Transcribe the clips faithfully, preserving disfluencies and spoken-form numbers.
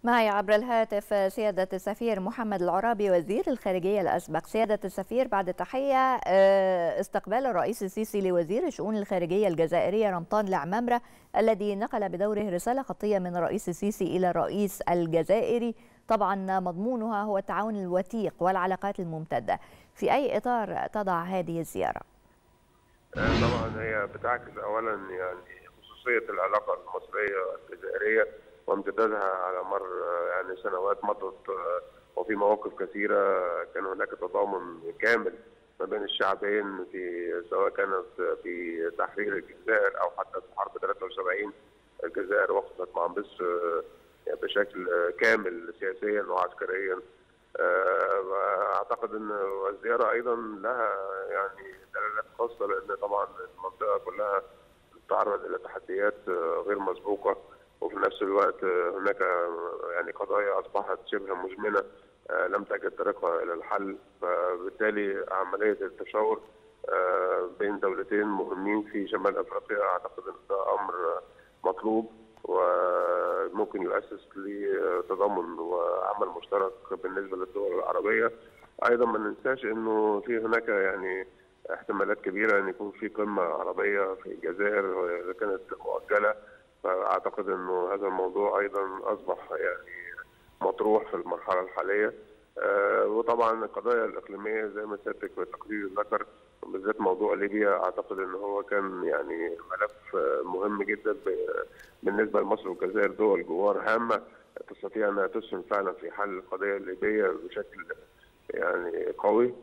معي عبر الهاتف سيادة السفير محمد العرابي وزير الخارجية الأسبق. سيادة السفير، بعد التحية، استقبال الرئيس السيسي لوزير الشؤون الخارجية الجزائرية رمضان العمامرة الذي نقل بدوره رسالة خطية من الرئيس السيسي إلى الرئيس الجزائري، طبعا مضمونها هو التعاون الوثيق والعلاقات الممتدة. في أي إطار تضع هذه الزيارة؟ طبعا هي بتعكس أولا يعني خصوصية العلاقة المصرية الجزائرية وامتدادها على مر يعني سنوات مضت، وفي مواقف كثيرة كان هناك تضامن كامل ما بين الشعبين، في سواء كانت في تحرير الجزائر أو حتى في حرب ثلاثة وسبعين. الجزائر وقفت مع مصر بشكل كامل سياسيا وعسكريا. أعتقد أن الزيارة أيضا لها يعني دلالات خاصة، لأن طبعا المنطقة كلها تتعرض إلى تحديات غير مسبوقة، وفي نفس الوقت هناك يعني قضايا أصبحت شبه مزمنة لم تجد طريقها إلى الحل. فبالتالي عملية التشاور بين دولتين مهمين في شمال أفريقيا أعتقد أن ده أمر مطلوب وممكن يؤسس لتضامن وعمل مشترك بالنسبة للدول العربية. أيضا ما ننساش أنه في هناك يعني احتمالات كبيرة أن يكون في قمة عربية في الجزائر إذا كانت مؤجلة، فأعتقد أنه هذا الموضوع أيضا أصبح يعني مطروح في المرحلة الحالية. أه وطبعا القضايا الإقليمية زي ما سيادتك بالتقرير ذكر، بالذات موضوع ليبيا، أعتقد أنه هو كان يعني ملف مهم جدا بالنسبة لمصر والجزائر، دول جوار هامة تستطيع أنها تسهم فعلا في حل القضية الليبية بشكل يعني قوي.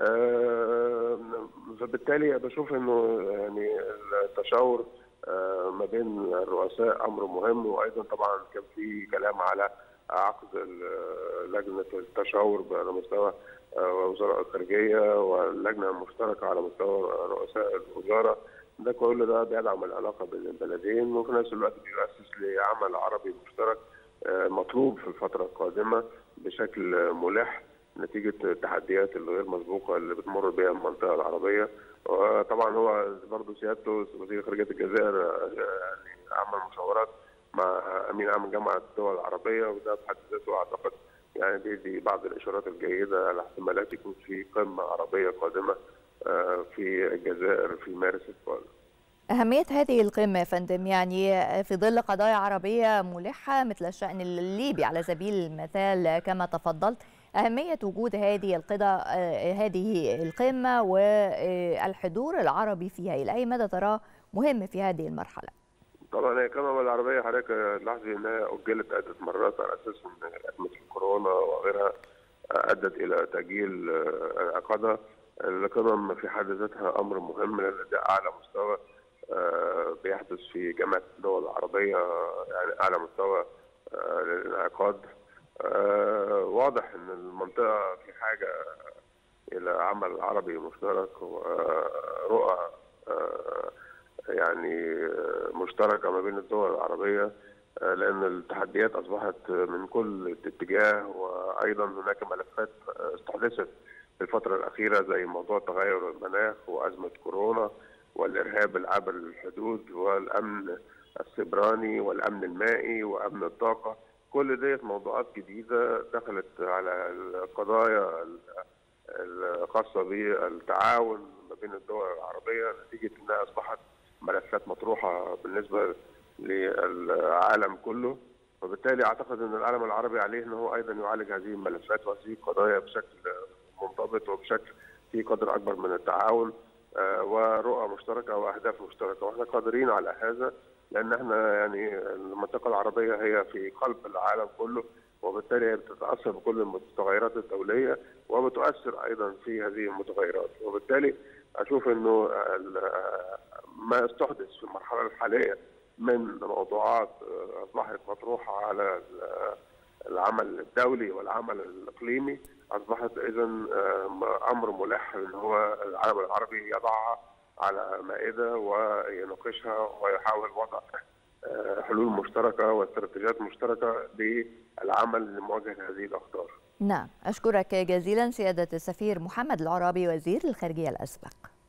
أه فبالتالي بشوف أنه يعني التشاور ما بين الرؤساء امر مهم، وايضا طبعا كان في كلام على عقد لجنه التشاور على مستوى وزراء الخارجيه واللجنه المشتركه على مستوى رؤساء الوزاره. ده كل ده بيدعم العلاقه بين البلدين، وفي نفس الوقت بيؤسس لعمل عربي مشترك مطلوب في الفتره القادمه بشكل ملح نتيجه التحديات الغير مسبوقه اللي بتمر بها المنطقه العربيه. وطبعا هو برضه سيادته وزير خارجيه الجزائر يعني عمل مشاورات مع امين عام جامعه الدول العربيه، وده بحد ذاته اعتقد يعني بيدي بعض الاشارات الجيده على احتمالات يكون في قمه عربيه قادمه في الجزائر في مارس القادم. أهمية هذه القمة يا فندم، يعني في ظل قضايا عربية ملحة مثل الشأن الليبي على سبيل المثال كما تفضلت، أهمية وجود هذه القضاء هذه القمة والحضور العربي فيها إلى أي مدى تراه مهم في هذه المرحلة؟ طبعا هي القمة العربية حضرتك لاحظي أنها أجلت عدة مرات على أساس أن أزمة الكورونا وغيرها أدت إلى تأجيل عقدها. القمم في حد ذاتها أمر مهم لأن ده أعلى مستوى بيحدث في جامعة الدول العربية، يعني أعلى مستوى للانعقاد. آه واضح ان المنطقه في حاجه الى عمل عربي مشترك ورؤى آه يعني مشتركه ما بين الدول العربيه، آه لان التحديات اصبحت من كل اتجاه، وايضا هناك ملفات استحدثت في الفتره الاخيره زي موضوع تغير المناخ وازمه كورونا والارهاب العابر للحدود والامن السيبراني والامن المائي وامن الطاقه. كل ديت موضوعات جديدة دخلت على القضايا الخاصة بالتعاون ما بين الدول العربية نتيجة أنها أصبحت ملفات مطروحة بالنسبة للعالم كله، وبالتالي أعتقد أن العالم العربي عليه أنه أيضا يعالج هذه الملفات وهذه القضايا بشكل منضبط وبشكل في قدر أكبر من التعاون ورؤى مشتركة وأهداف مشتركة، وإحنا قادرين على هذا لأن احنا يعني المنطقة العربية هي في قلب العالم كله، وبالتالي هي بتتأثر بكل المتغيرات الدولية وبتؤثر أيضا في هذه المتغيرات، وبالتالي أشوف إنه ما استحدث في المرحلة الحالية من موضوعات أصبحت مطروحة على العمل الدولي والعمل الإقليمي أصبحت إذا أمر ملح إن هو العالم العربي يضعها على مائدة ويناقشها ويحاول وضع حلول مشتركة واستراتيجيات مشتركة للعمل لمواجهة هذه الأخطار. نعم، أشكرك جزيلا سيادة السفير محمد العرابي وزير الخارجية الأسبق.